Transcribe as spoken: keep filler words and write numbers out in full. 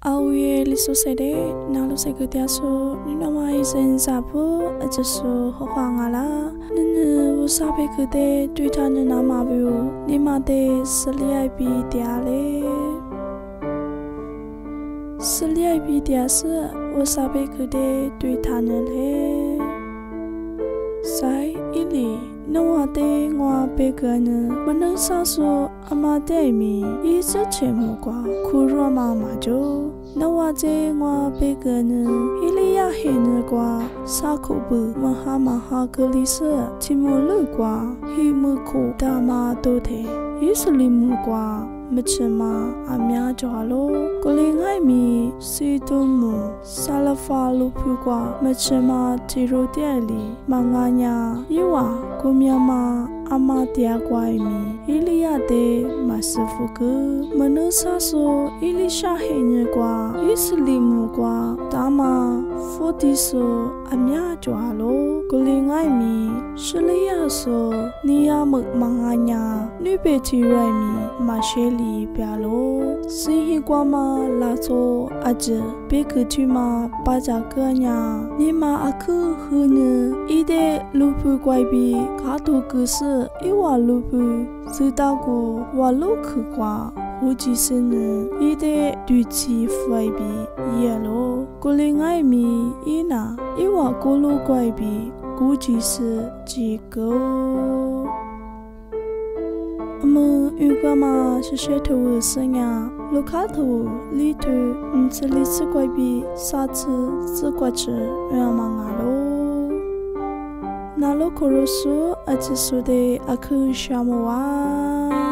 Auye liso sede na lo se kutia so ni na mai sen sa po aje so ho hwa nga la ni ni wo sa pe kute twi tha ni na ma bu ni ma te sliai pi tia le sliai pi tia se wo sa pe kute twi tha ni le sai ili no wa te ngwa pe ka ni ma na sa so ama te mi yi se che mo kwa khu ro ma ma jo no wa te ngwa pe ka ni ili ya he ni kwa sa khu bu ma ha ma ha ka li se chi mo lu kwa hi mu ko da ma to the yi su li mu kwaမချင်မအများကြွားလို့ကိုလင်ငိုက်မီစီတုံးမှုဆာလဖာလို့ဖူကွာမချင်မတီရိုတဲ့လီမငါညာယေဝကိုမြမအမတရားကွာမီအီလီယာတဲ့မဆဖုကမနုဆာဆိုအီလီရှာဟေညကွာအစ္စလီမူကွာတာမဖိုတီဆိုအများကြွားလို့ကိုလင်ငိုက်မီရှလီယာဆိုနီယာမမငါညာနိပေချီရိုင်မီမရှိလီပြလို့စီဟီကွာမလာဆိုအဂျဘေကချီမပါကြကညာနီမအခုဟူနဤတဲ့လူဖူကွိုက်ပြီးခါတူကစဧဝလူဖူစတောက်ကိုဝါလုခကွာဟူကြီးစင်းဤတဲ့ဒူချီဖွိုက်ပြီးရလို့ကိုလင်ငိုက်မီဤနာဧဝကိုလူကွိုက်ပြီးကူကြီးစကြည်ကိုအမဥကမရှရှဲထဝစညာလူခါထဝလီထအန်စလီစကွိုက်ပြီးစာချစကွက်ချရမငါလို့နာလိုခရဆူအချစ်ဆူတဲ့အခုရှာမဝါ